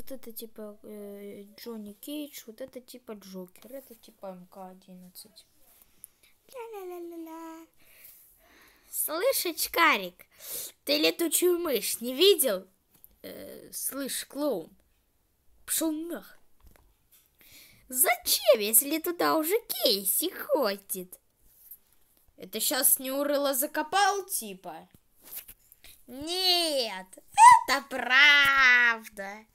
Вот это типа Джонни Кейдж, вот это типа Джокер, это типа МК-11. Ля-ля-ля-ля-ля. Слышь, очкарик, ты летучую мышь не видел? Слышь, клоун, пшел нах. Зачем, если туда уже Кейси ходит? Это сейчас не урыло закопал, типа? Нет, это правда.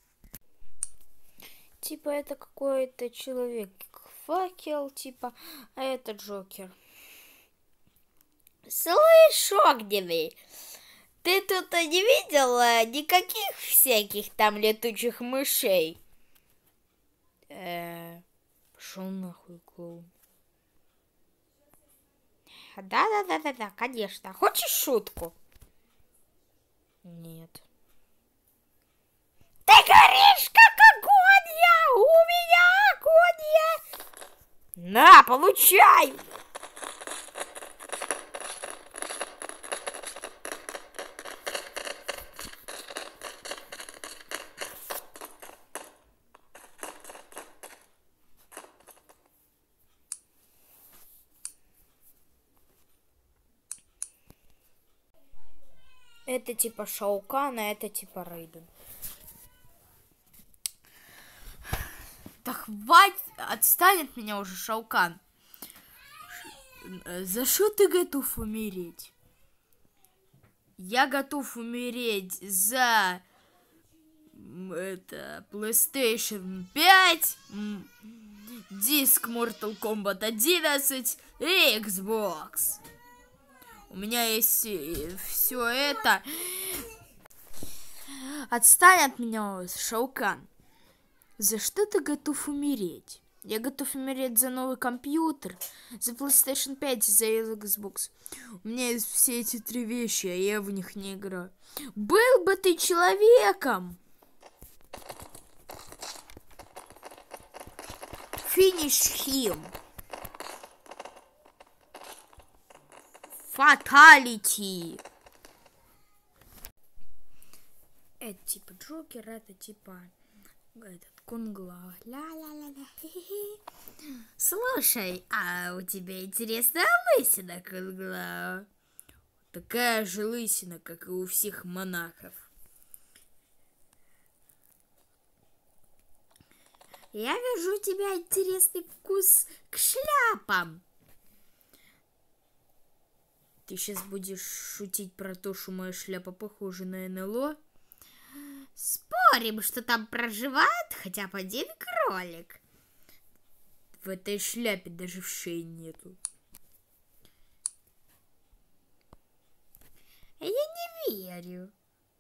Типа это какой-то человек-факел, типа, а это Джокер. Слышь, огненный, ты тут не видела никаких всяких там летучих мышей? Пошел нахуй, клоун. Да, конечно. Хочешь шутку? Нет. Ты горишь, как огонь я! У меня огонь я! На, получай! Это типа Шаукан, а это типа Рейден. Да хватит, отстань от меня уже, Шаукан. За что ты готов умереть? Я готов умереть за это PlayStation 5, диск Mortal Kombat 11 и Xbox. У меня есть все это. Отстань от меня, Шаукан. За что ты готов умереть? Я готов умереть за новый компьютер, за PlayStation 5, за Xbox. У меня есть все эти три вещи, а я в них не играю. Был бы ты человеком! Finish him. Fatality. Это типа Джокер, это типа этот Кунгла. Ля-ля-ля-ля. Слушай, а у тебя интересная лысина, Кунгла? Такая же лысина, как и у всех монахов. Я вижу у тебя интересный вкус к шляпам. Ты сейчас будешь шутить про то, что моя шляпа похожа на НЛО? Спорим, что там проживает хотя бы один кролик. В этой шляпе даже вшей нету. Я не верю.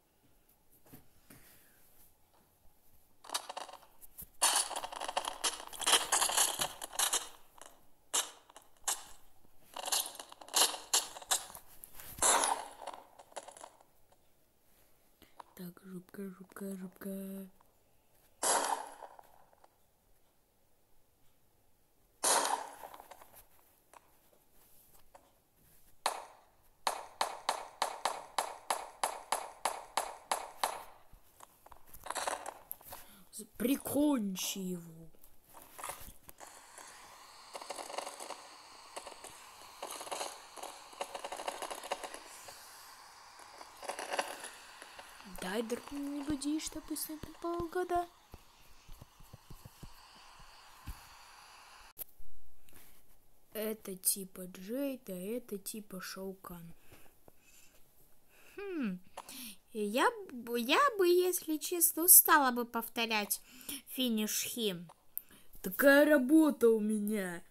Так, жопка. Прикончи его. Дай не буди, чтобы с ним полгода. Это типа Джейд, а это типа Шаукан. Я бы, если честно, устала бы повторять финиш хим. Такая работа у меня.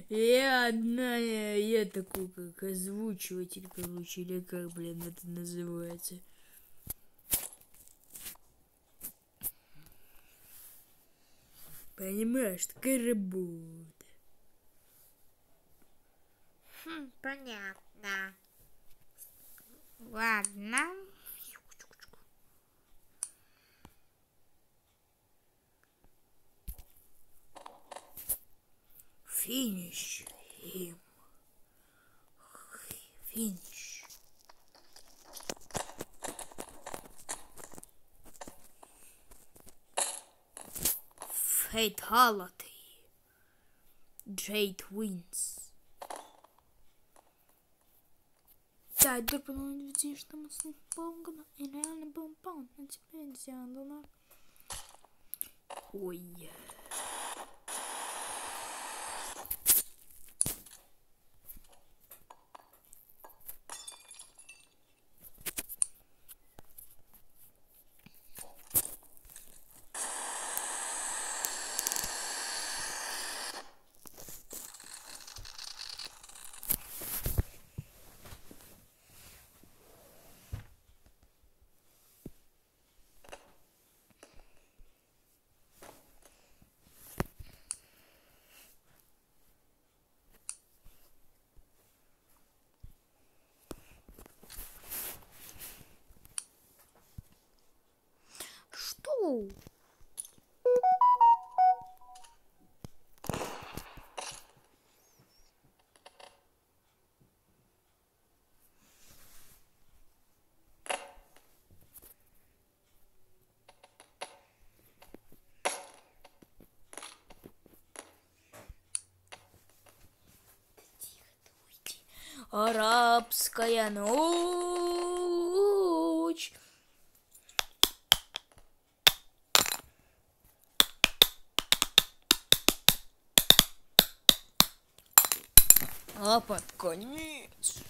Я такой, как озвучиватель, короче, или как, блин, это называется. Понимаешь, такая работа. Понятно. Ладно. Финиш him. Финиш. Fatality. Jade wins. Да, дропнул людей, что мы с ним полгода, и реально был паунд, но теперь сделано. Ой. Что? Арабская ночь. А под конец.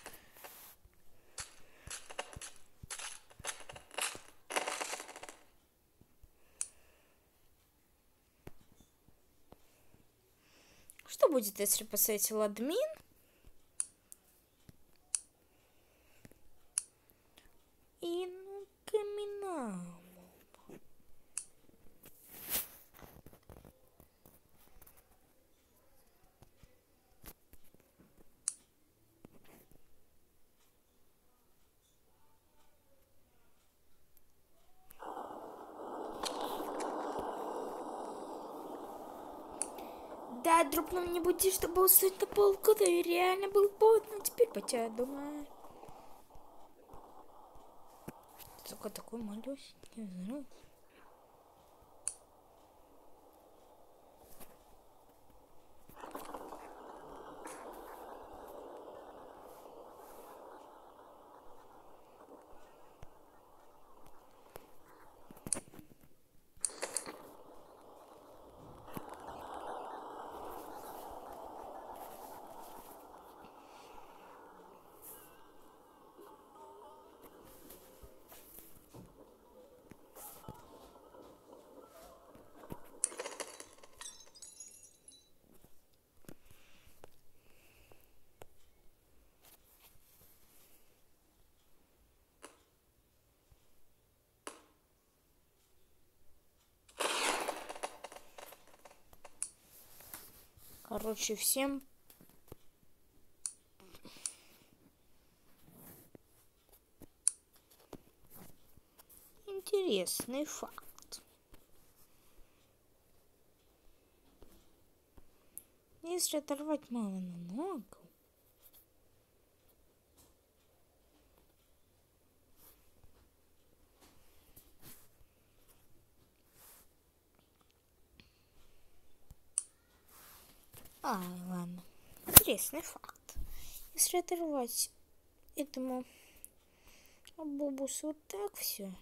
Что будет, если поставить админ? И ну криминал. Да, дропнул не будешь, что был стоить на полгода, и реально был бот, но теперь по тебя думаю. Только такой малюсенький, не знаю. Короче, всем интересный факт. Если оторвать мало на ногу, ладно. Интересный факт. Если оторвать этому бобусу вот так все,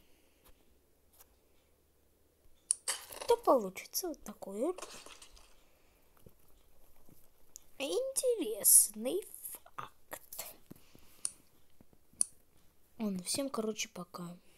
то получится вот такой интересный факт. Всем, короче, пока.